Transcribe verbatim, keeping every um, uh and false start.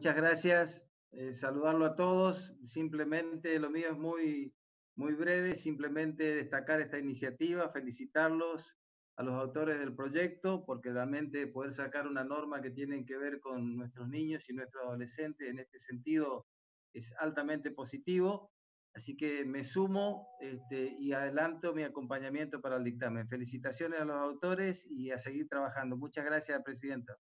muchas gracias. Eh, saludarlo a todos. Simplemente lo mío es muy, muy breve, simplemente destacar esta iniciativa, felicitarlos a los autores del proyecto, porque realmente poder sacar una norma que tiene que ver con nuestros niños y nuestros adolescentes en este sentido es altamente positivo. Así que me sumo este, y adelanto mi acompañamiento para el dictamen. Felicitaciones a los autores y a seguir trabajando. Muchas gracias, Presidenta.